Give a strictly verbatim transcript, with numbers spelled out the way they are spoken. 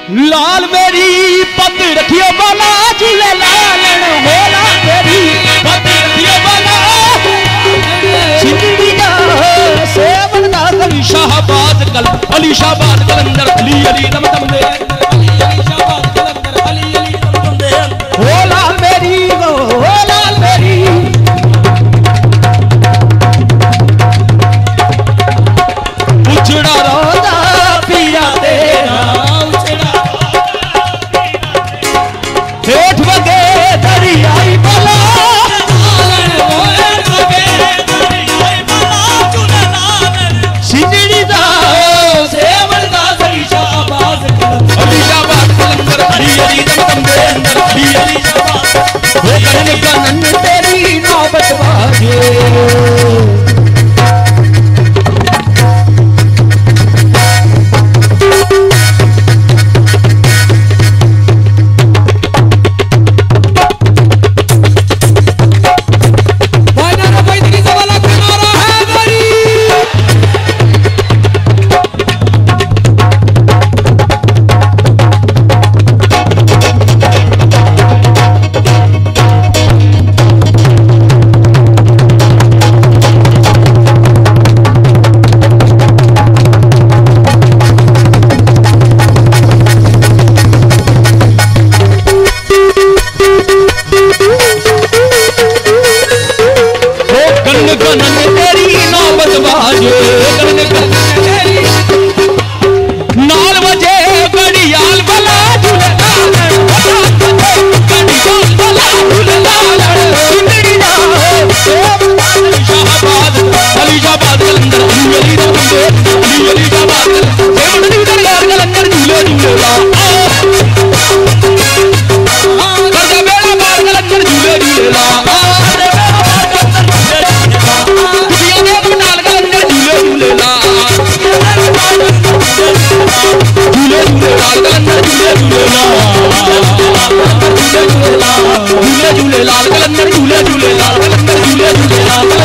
लाल मेरी पत रखियो बाला झूले लालन हो लाल मेरी पत रखियो बाला सिंदड़ी का सेवन का अली शाहबाद कल अली शाहबाद कलंदर अली अली दम दम दे अली अली शाहबाद कलंदर अली अली दम दम दे हो लाल मेरी हो लाल मेरी उछड़ा रोदा पिया तेरा उछड़ा हेठ बगे दरियाई बला सिंदड़ी दा सेवन दा अली शाहबाद अली शाहबाद कलंदर अली अली दम दम दे अंदर अली अली शाहबाद हो करने का नन तेरी नौबत बाजे झूले झूले लाल कलंदर झूले झूले लाल कलंदर झूले झूले लाल